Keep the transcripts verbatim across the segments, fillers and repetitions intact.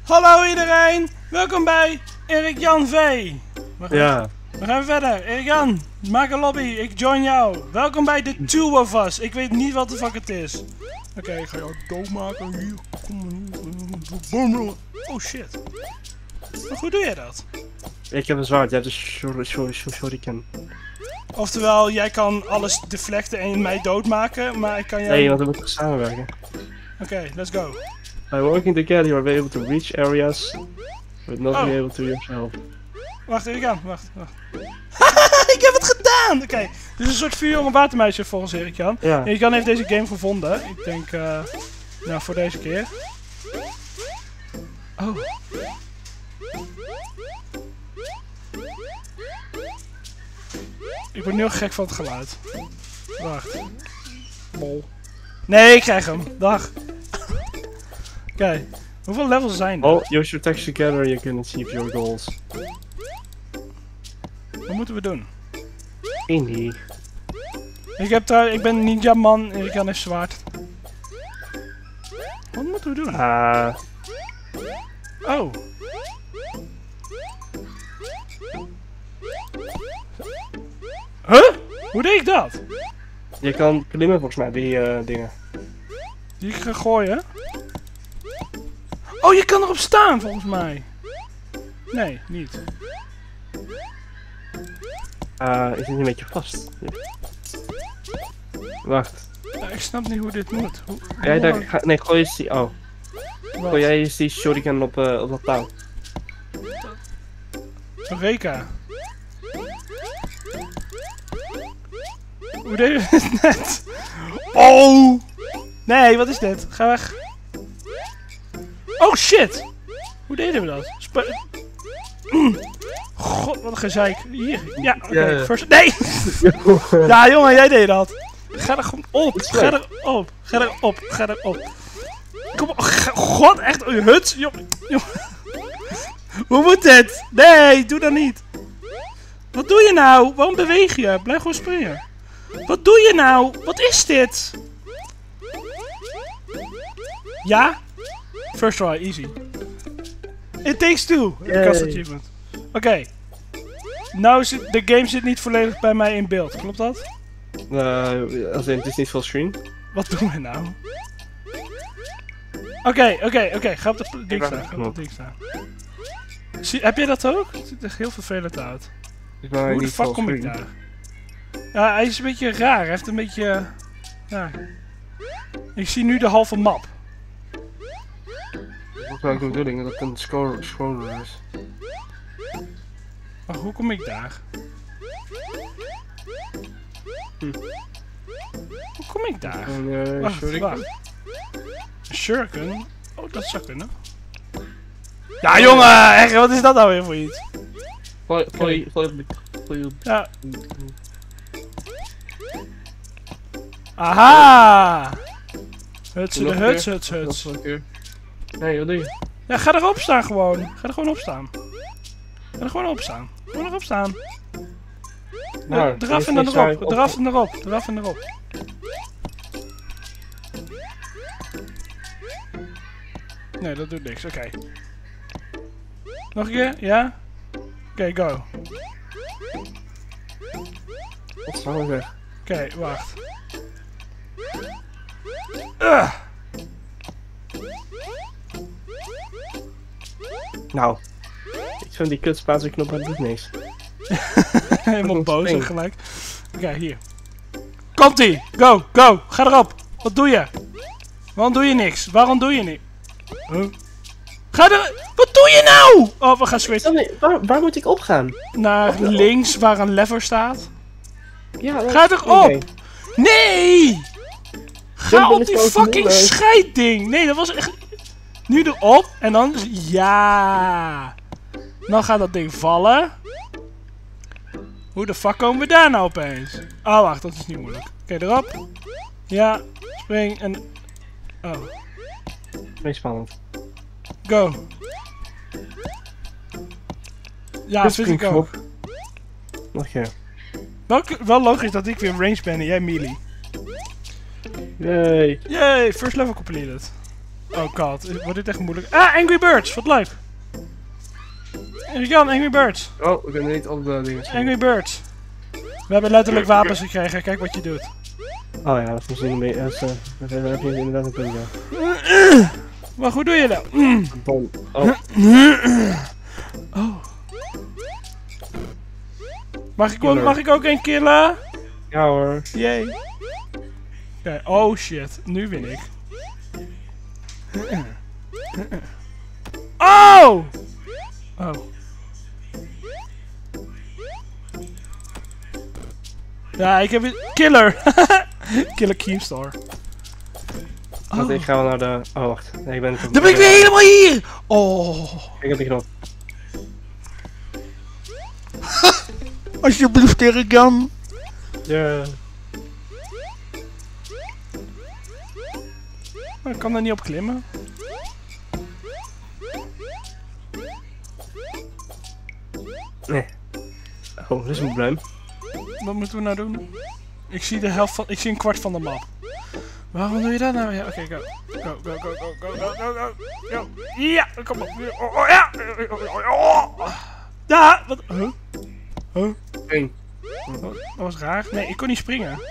Hallo iedereen, welkom bij Erik Jan V. We gaan, Ja. we gaan verder. Erik Jan, maak een lobby, ik join jou. Welkom bij The Two of Us. Ik weet niet wat de fuck het is. Oké, okay, ik ga jou doodmaken. Hier, kom. Oh shit. Maar hoe doe je dat? Ik heb een zwaard, jij hebt een shuriken. Oftewel, jij kan alles deflecten en mij doodmaken, maar ik kan jou... Nee, want we moeten samenwerken. Oké, okay, let's go. By working together, you are able to reach areas, but not Oh. be able to yourself. Wacht, Erik Jan, wacht, wacht. Ik heb het gedaan! Oké, okay. Dit is een soort vuurjonge watermeisje volgens Erik Jan. Ja. Erik Jan heeft deze game gevonden. Ik denk, uh, nou voor deze keer. Oh. Ik word nu heel gek van het geluid. Wacht. Lol. Nee, ik krijg hem. Dag. Oké. Okay. Hoeveel levels zijn er? Oh, use your text together, you can achieve your goals. Wat moeten we doen? Indie. Ik, heb trouw, ik ben een ninja man en ik kan even zwaard. Wat moeten we doen? Ah. Uh, oh. Huh? Hoe deed ik dat? Je kan klimmen volgens mij, die uh, dingen. Die ik ga gooien? Oh, je kan erop staan volgens mij. Nee, niet. Uh, is het een beetje vast? Ja. Wacht. Ja, ik snap niet hoe dit moet. Hoe, hoe jij daar, ga, nee, gooi eens die... Oh. Wat? Gooi jij eens die shuriken op, uh, op dat touw. Reka. Hoe deed je het net? Oh! Nee, wat is dit? Ga weg. Oh shit! Hoe deden we dat? Sp mm. God, wat een gezeik. Hier. Ja, oké. Okay. Ja, ja. First... Nee! Ja, jongen, jij deed dat. Ga er gewoon op. Ga erop. Ga erop. Ga erop. Kom op. God, echt. Oh, je hut. Jongen. Hoe moet dit? Nee, doe dat niet. Wat doe je nou? Waarom beweeg je? Blijf gewoon springen. Wat doe je nou? Wat is dit? Ja? First try, easy. It takes two. Cast achievement. Oké. Okay. Nou zit de game zit niet volledig bij mij in beeld. Klopt dat? Uh, als in, het is niet full screen. Wat doen we nou? Oké, oké, oké. Ga op de ding staan. Ga op de ding staan. Zie, heb je dat ook? Het ziet er heel vervelend uit. Hoe de fuck kom ik daar? Ja, hij is een beetje raar. Hij heeft een beetje... Ja. Ik zie nu de halve map. Dat is ook de bedoeling, dat het een scroller, scroller is. Maar hoe kom ik daar? Hm. Hoe kom ik daar? Een uh, wacht, shuriken. wacht. Een shuriken? Oh, dat zou kunnen. Ja, jongen! Echt, wat is dat nou weer voor iets? Gooi, gooi, gooi, gooi. Ja. Aha! Hutsen de huts, huts, huts. Nee, wat doe je? Ja, ga erop staan gewoon. Ga er gewoon op staan. Ga er gewoon op staan. Gewoon erop staan. Nou, uh, eraf en dan erop. Eraf en erop. Eraf en erop. Nee, dat doet niks. Oké. Okay. Nog een keer? Ja? Oké, okay, go. Wat is nou weg? Oké, okay, wacht. Uh. Nou. Ik vind die kutspaanse knop aan doet niks. Helemaal boos en gelijk. Oké, okay, hier. Komt-ie! Go, go! Ga erop! Wat doe je? Waarom doe je niks? Waarom doe je niks? Huh? Ga er... Wat doe je nou? Oh, we gaan switchen. Waar, waar moet ik opgaan? Naar links, waar een lever staat. Ja, ga erop! Okay. Nee! Ga op die fucking scheidding! Nee, dat was echt... Nu erop en dan... Ja! Dan gaat dat ding vallen. Hoe de fuck komen we daar nou opeens? Oh, wacht, dat is niet moeilijk. Oké, okay, erop. Ja, spring en... Oh. Wees spannend. Go. Ja, dat vind ik ook. Nog een keer. Wel, wel logisch dat ik weer range ben en jij melee. Yay. Yay, first level completed. Oh god, wordt dit echt moeilijk. Ah, Angry Birds, wat leuk. Jan, Angry Birds. Oh, ik ben niet op de dingen. Angry Birds. We hebben letterlijk wapens gekregen, kijk wat je doet. Oh ja, dat is misschien een beetje... Dat is, uh, dat heb je inderdaad een punt, ja. Maar hoe doe je dat? Bom. Oh. Oh. Mag ik, ook, mag ik ook een killen? Ja hoor. Yay. Oké, oh shit, nu win ik. Oh! Oh. Ja, ik heb een killer. Killer Keemstar. Want Oh. ik ga wel naar de... Oh wacht, nee, ik ben... Dan ben ik weer helemaal hier! Oh. Ik heb die knop. Alsjeblieft, Erik Jan. Ja. Maar ik kan er niet op klimmen. Nee. Oh, dat is een probleem. Wat moeten we nou doen? Ik zie de helft van... Ik zie een kwart van de map. Waarom doe je dat nou? Ja, oké, go. Go, go, go, go, go, go, go, go. Go. Ja, kom op. Oh, oh, ja. Oh. Ja, wat? Huh? Huh? Spring. Dat, dat was raar. Nee, ik kon niet springen.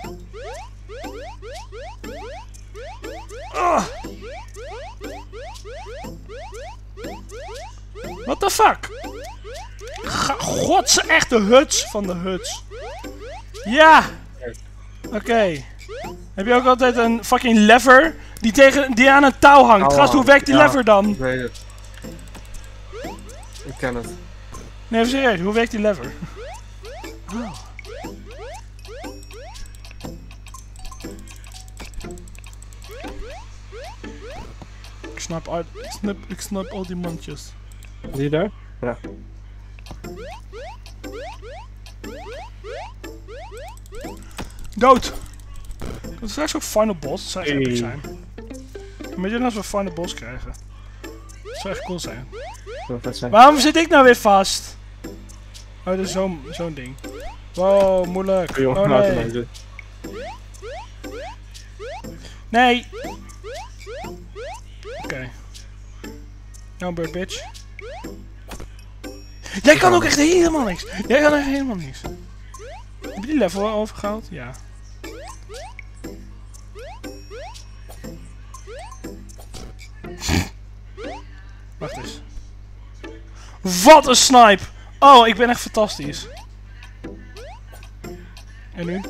Oh. What the fuck? Godse echte huts van de huts. Ja! Oké. Okay. Heb je ook altijd een fucking lever die, tegen, die aan een touw hangt? Gast, hoe werkt die ja, lever dan? Ik weet het. Ik ken het. Nee, even serieus, hoe werkt die lever? Oh. Ik snap, uit, ik, snap, ik snap al die mandjes. Zie je daar? Ja. Dood! Dat is straks ook final boss, dat zou echt Hey. epic zijn. Imagine als we final boss krijgen. Dat zou echt cool zijn. Dat zou vet zijn. Waarom zit ik nou weer vast? Oh, dat is zo'n zo'n ding. Wow, moeilijk. Kun je Oh jongen nee. nee. Nee! Oké. Okay. Nou, bird bitch. Jij kan ook echt helemaal niks. Jij kan echt helemaal niks. Heb je die level al overgehaald? Ja. Wacht eens. Wat een snipe! Oh, ik ben echt fantastisch. En nu?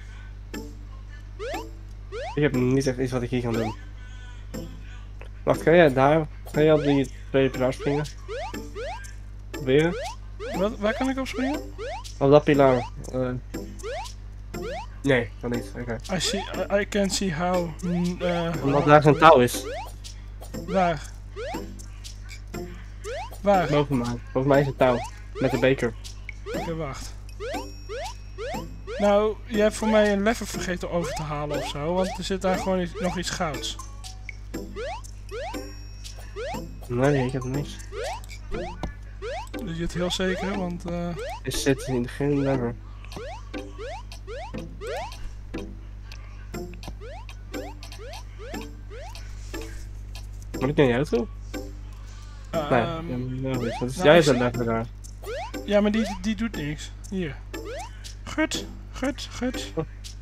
Ik heb niet echt iets wat ik hier kan doen. Wacht, kan jij daar? Kan jij op die tweede pilaar springen? Proberen? Wat, waar kan ik op springen? Op dat pilaar. Uh... Nee, kan niet. Oké. Okay. I see, I, I can see how. Uh, Omdat daar zo'n touw is. Waar? Waar? Boven mij. Boven mij is een touw. Met een beker. Oké, okay, wacht. Nou, je hebt voor mij een lever vergeten over te halen of zo, want er zit daar gewoon iets, nog iets gouds. Nee, ik heb niks. Dus je het heel zeker, want uh... Er zit in geen lever. Moet ik naar jou toe? Uh, Nee, um, ja, niks. Wat is nou, jij ik zo'n zie- lever daar? ja, maar die, die doet niks. Hier. Gut, gut, gut.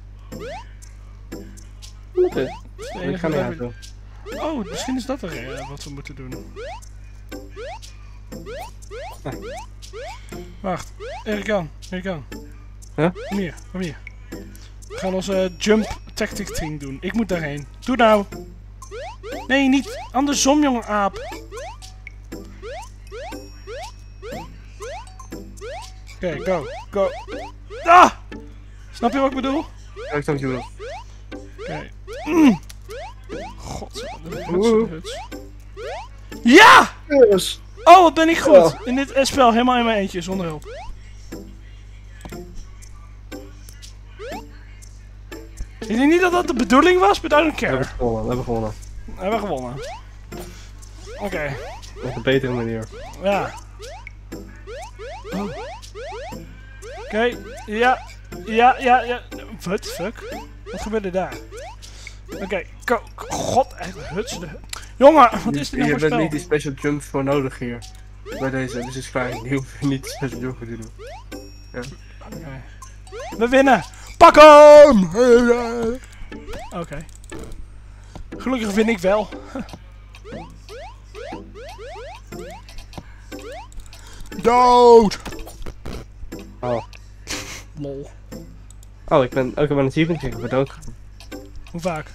Wat is? Dat is de Ik enige ga naar jou lever- toe. Oh, misschien is dat er uh, wat we moeten doen. Ah. Wacht, Erik Jan, Erik Jan. Huh? Kom hier, kom hier. We gaan onze jump tactic thing doen. Ik moet daarheen. Doe nou! Nee, niet andersom, jongen aap. Oké, okay, go, go. Ah! Snap je wat ik bedoel? Ja, ik snap wat je bedoelt. Oké. Okay. Mm. God, de huts, de huts. Ja! Yes! Oh, wat ben ik goed! Oh. In dit eh, spel, helemaal in mijn eentje, zonder hulp. Ik denk niet dat dat de bedoeling was, but I don't We hebben care. gewonnen, we hebben gewonnen. We hebben gewonnen. Oké, okay. Op een betere manier. ja. Oh. Oké, okay. ja, ja, ja, ja. What fuck? Wat gebeurde daar? Oké, okay. God, echt huts. De... Jongen, wat is dit nou Je voor bent spel? niet die special jump voor nodig hier. Bij deze, dit is klein. Die hoef je niet die special jump voor te doen. Ja. Okay. We winnen! Pak hem! Oké. Okay. Gelukkig win ik wel. Dood! Oh. Lol. Oh, ik ben ook al een achievement gekregen voor dood gegaan. Hoe vaak?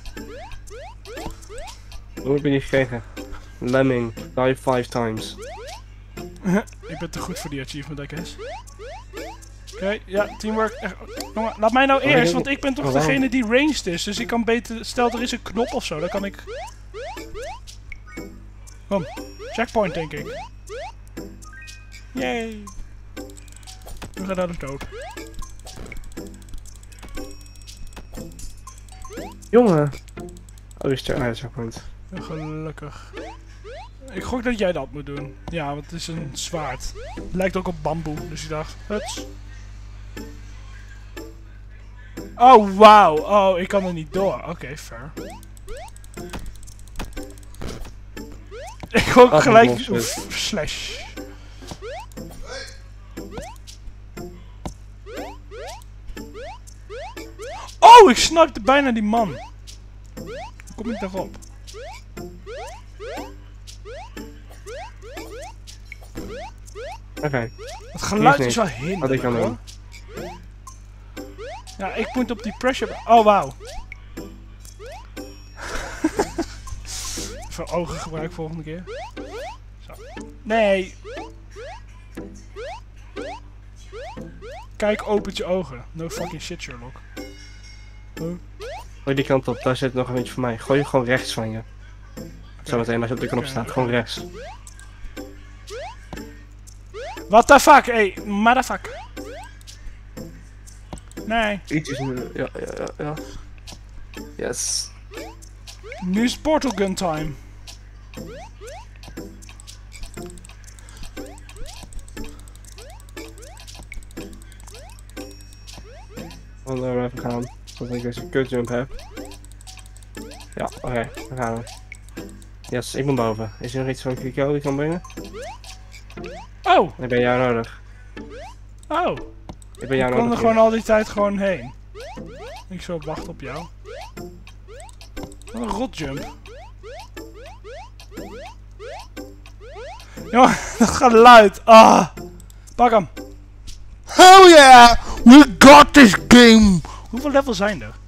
Hoe heb je die gekregen? Lemming, die five times. Ik ben te goed voor die achievement, I guess. Oké, okay, ja, teamwork. Echt. Jongen, laat mij nou Oh, eerst, ik want ik ben toch oh, degene die ranged is. Dus ik kan beter... Stel, er is een knop of zo, dan kan ik... Kom, checkpoint denk ik. Yay! We gaan naar de dood. Jongen! Oh, is er ah, checkpoint. Gelukkig. Ik gok dat jij dat moet doen. Ja, want het is een zwaard. Het lijkt ook op bamboe, dus ik dacht, huts. Oh, wauw. Oh, ik kan er niet door. Oké, okay, fair. Ik gok Ach, gelijk... Oef, slash. Oh, ik snapte bijna die man. Hoe kom ik daarop? Oké. Okay. Het geluid is wel hinderlijk, wat ik kan hoor. doen. Ja, ik moet op die pressure... Oh, wauw. Even ogen gebruiken volgende keer. Zo. Nee. Kijk, opent je ogen. No fucking shit, Sherlock. Huh? Gooi die kant op, daar zit nog een beetje voor mij. Gooi je gewoon rechts van je. Okay. Zometeen als je op de knop Okay. staat, gewoon rechts. What the fuck, hey, motherfucker. Nee. Ietsjes nu, ja, ja, ja, ja. Yes. Nu is portal gun time. We gaan er even gaan, zodat ik deze kut jump heb. Ja, oké, okay, dan gaan we. Yes, ik ben boven. Is er nog iets van Kiko die ik kan brengen? Oh! Ik ben jou nodig. Oh! Ik ben jou Ik kon nodig. er gewoon al die tijd gewoon heen. Ik zal wachten op jou. Wat een rotjump. Jongen, dat gaat luid. Ah! Pak hem. Hell yeah! We got this game! Hoeveel levels zijn er?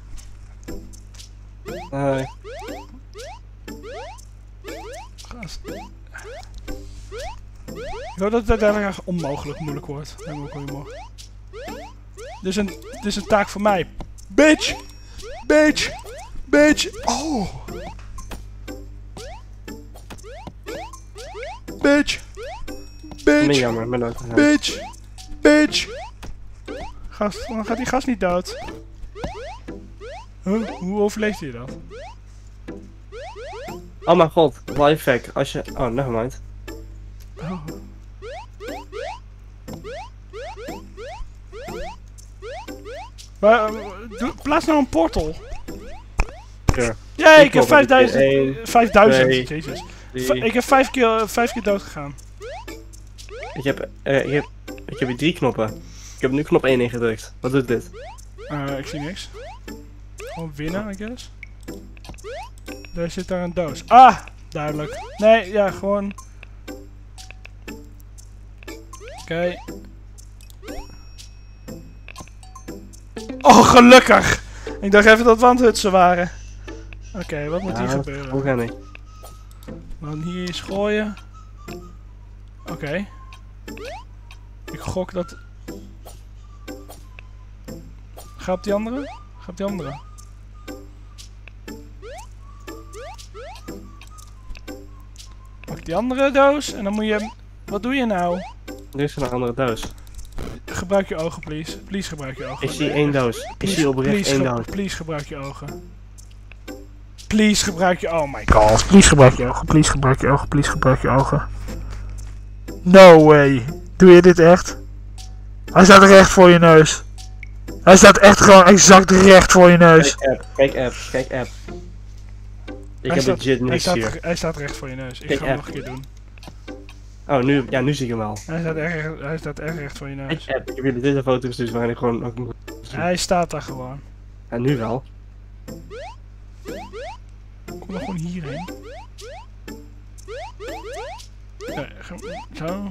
Nee. Gast. Ik hoop dat het uiteindelijk echt onmogelijk moeilijk wordt. Lijkt me ook wel humor. Dit is een, dit is een taak voor mij. Bitch! Bitch! Bitch! Oh! Bitch! Ben Bitch! jammer, ben dood gegaan. Bitch! Bitch! Gast, dan gaat die gast niet dood. Huh? Hoe overleeft hij dat? Oh mijn god, lifehack. Als je... Oh, nevermind. Oh. Maar, uh, doe, plaats nou een portal. Sure. Ja, Ik ik heb klopt, het is vijfduizend. één, vijfduizend, twee, jezus. drie. V ik heb vijf keer, uh, vijf keer dood gegaan. Ik heb, uh, ik heb, ik heb hier drie knoppen. Ik heb nu knop één ingedrukt. Wat doet dit? Uh, ik zie niks. Gewoon winnen, I guess. Daar zit daar een doos. Ah! Duidelijk. Nee, ja, gewoon... Oké. Okay. Oh, gelukkig! Ik dacht even dat wandhutsen waren. Oké, okay, wat moet ja, hier gebeuren? Hoe ga ik? Dan hier eens gooien. Oké. Okay. Ik gok dat... Ga op die andere? Ga op die andere. Pak die andere doos en dan moet je... Wat doe je nou? Dit is een andere doos. Gebruik je ogen, please. Please gebruik je ogen. Ik zie één doos. Ik zie oprecht één doos. Please gebruik je ogen. Please gebruik je... Oh my god. Please gebruik je ogen. Please gebruik je ogen. Please gebruik je ogen. No way. Doe je dit echt? Hij staat recht voor je neus. Hij staat echt gewoon exact recht voor je neus. Kijk app, kijk app, kijk app. Ik heb staat, de Jit hij, niks staat, hier. hij staat recht voor je neus. Ik Kijk, ga hem app. nog een keer doen. Oh, nu, ja, nu zie ik hem al. Hij staat echt, hij staat echt recht voor je Ik, neus. heb, ik heb jullie deze foto gestuurd waarin ik gewoon ook moet. Hij staat daar gewoon. Ja, nu wel. Kom dan gewoon hierheen. Ja, zo.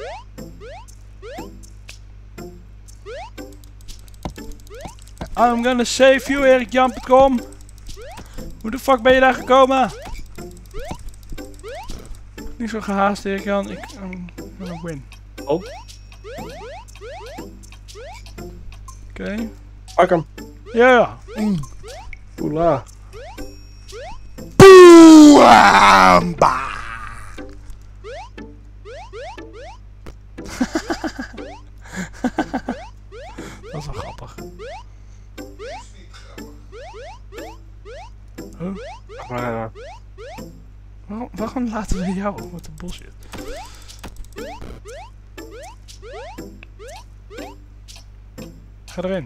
I'm gonna save you, Erik Jan punt com. Hoe de fuck ben je daar gekomen? Niet zo gehaast, Erik Jan. Ik I'm gonna win. Oh. Oké. Okay. Pak hem. Ja, ja. Mm. Oela. Boeamba! Dat is wel grappig. Huh? Uh, Waarom, waarom laten we jou? Wat een bullshit. Ga erin.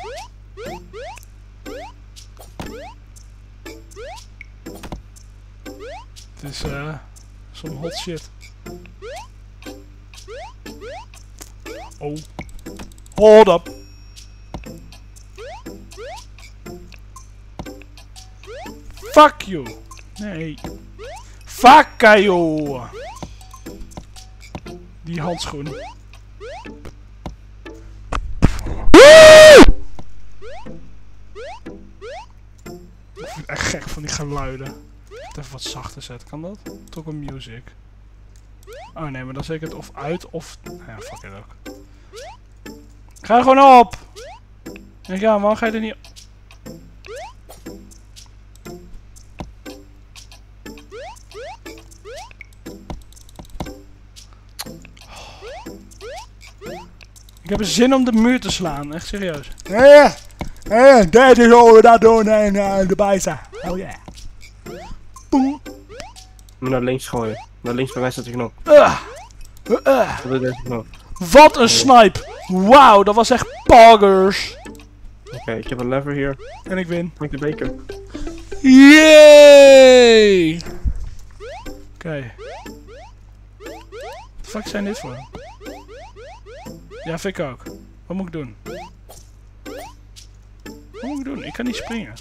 Het is eh some hot shit. Oh. Hold up. Fuck you. Nee. Fuck you. Die handschoen. Ik vind het echt gek van die geluiden. Ik even wat zachter zetten, kan dat? Toch een music. Oh nee, maar dan zet ik het of uit of... Nou ja, fuck it ook. Ga er gewoon op! Ja, waarom ga je er niet... Ik heb een zin om de muur te slaan, echt serieus. Ja, ja, dat is hoe we dat doen en uh, de bijza. Oh ja. Boom. moet naar links gooien. Naar links bij mij staat de knop. Uh, uh, uh. Dat is deze knop. Wat een snipe! Wauw, dat was echt poggers. Oké, okay, ik heb een lever hier. En ik win. Pak de beker. Yay! Oké. Okay. Wat de fuck zijn dit voor? Ja, vind ik ook. Wat moet ik doen? Wat moet ik doen? Ik kan niet springen.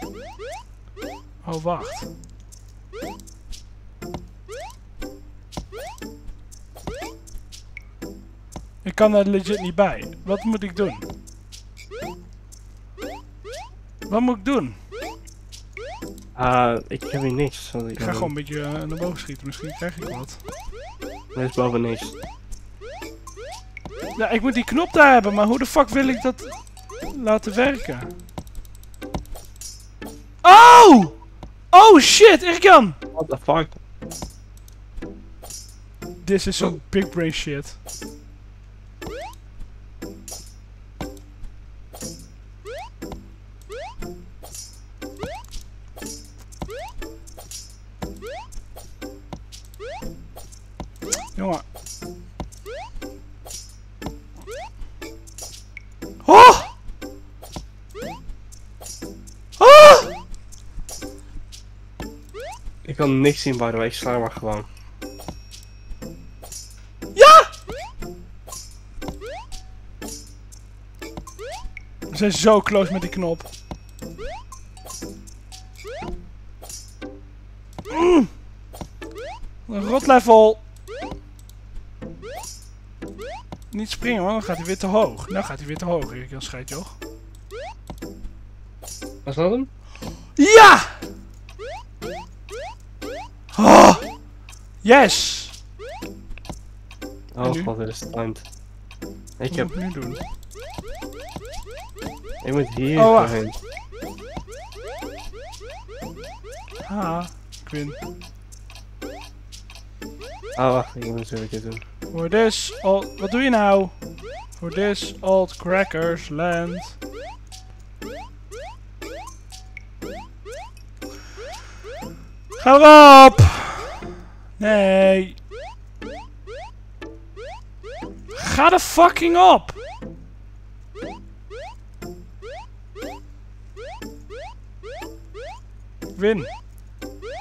Oh, wacht. Ik kan er legit niet bij. Wat moet ik doen? Wat moet ik doen? Ah, uh, ik heb hier niks. Ik, ik ga gewoon een beetje uh, naar boven schieten. Misschien krijg ik wat. Er is boven niks. Ja, ik moet die knop daar hebben, maar hoe de fuck wil ik dat laten werken? Oh! Oh shit, Erik-Jan! What the fuck? This is some big brain shit. Jongen. Oh! Oh! Ik kan niks zien, by the way. Ik sla maar gewoon. Ja! We zijn zo close met die knop. Mm. Een rot level. Niet springen hoor, dan gaat hij weer te hoog. Nou gaat hij weer te hoog, Erik, dan schijt joh. Was dat hem? Ja! Oh! Yes! Oh god, dit is timed. Ik heb... Wat moet ik nu doen? Ik moet hier oh, wacht. doorheen. Ah, ik win. Ah, wacht, ik moet het even doen. For this old... Wat doe je nou? For this old crackers land. Ga erop! Nee. Ga er fucking op! Win.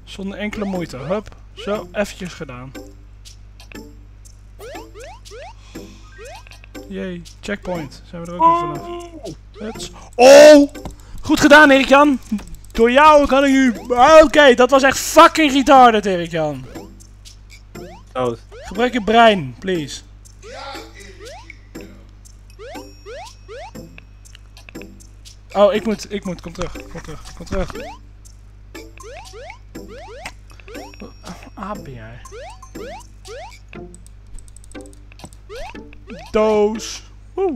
Zonder enkele moeite. Hup. Zo, eventjes gedaan. Jee, checkpoint. Zijn we er ook weer vanaf. Huts. Oh! Goed gedaan, Erik-Jan. Door jou kan ik nu... Oké, okay, dat was echt fucking retarded, Erik-Jan. Oh. Gebruik je brein, please. Oh, ik moet, ik moet, kom terug, kom terug, kom terug. Aap ben jij. Doos. Woe.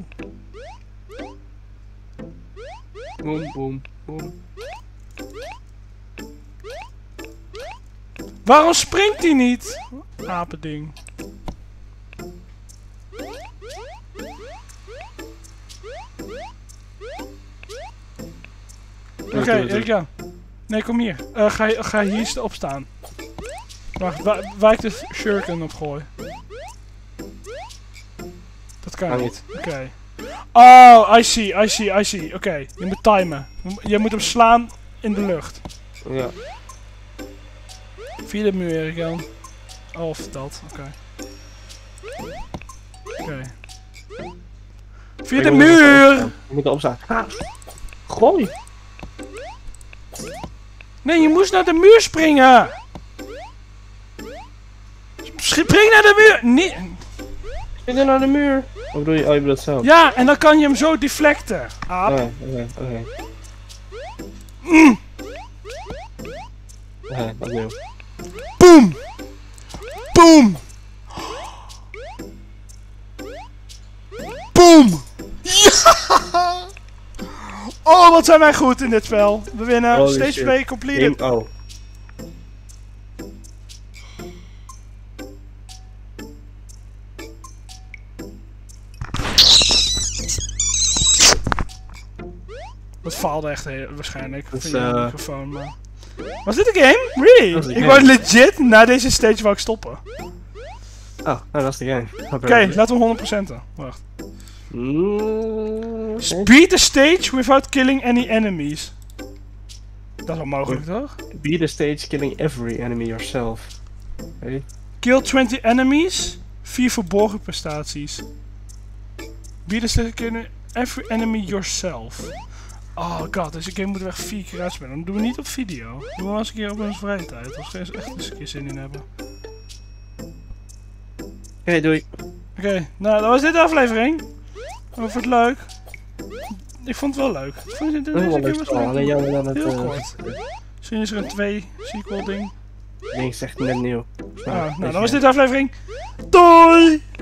Boom, boom, boom. Waarom springt hij niet? Apending. Oké, okay, Erik-Jan. Nee, kom hier. Uh, ga, ga hier opstaan. Wacht, wa waar ik de shuriken op gooi. Dat kan niet. Oké. Okay. Oh, I see, I see, I see. Oké, okay. Je moet timen. Je moet hem slaan in de lucht. Ja. Via de muur, Erik-Jan. Of dat, oké. Okay. Oké. Okay. Via de muur! Je moet erop staan. Ah. Gooi! Nee, je moest naar de muur springen! Spring naar de muur! Nee. Spring naar de muur! Wat bedoel je? Oh, je bedoelt zo. Ja, en dan kan je hem zo deflecten. Aap. Oké, oké, oké. Oké, opnieuw. Boom! Boom! Boom! Ja! Oh, wat zijn wij goed in dit spel. We winnen. Holy Stage shit. twee completed. Game, oh. Dat faalde echt heel, waarschijnlijk. Dus, via de uh... microfoon, maar... Was dit een game? Really? Ik wou legit na deze stage wou ik stoppen. Oh, nou, dat is de game. Oké, okay, laten we honderd procenten. Wacht. Mm, okay. Speed the stage without killing any enemies. Dat is wel mogelijk, toch? Beat the stage killing every enemy yourself. Okay. Kill twenty enemies. Vier verborgen prestaties. Beat the stage killing every enemy yourself. Oh god, deze game moeten we echt vier keer uitspelen. Dat doen we niet op video. Dat doen we wel eens een keer op onze vrije tijd. Als we er echt eens een keer zin in hebben. Oké, okay, doei. Oké, okay, nou dat was dit de aflevering. Oh, vond het leuk. Ik vond het wel leuk. Ik vond het, deze keer was leuk. Alleen jammer dat het... Heel uh, kort. Misschien is er een twee sequel ding. Nee, ik zeg net nieuw. Ah, nou, dan was dit de aflevering. Doei!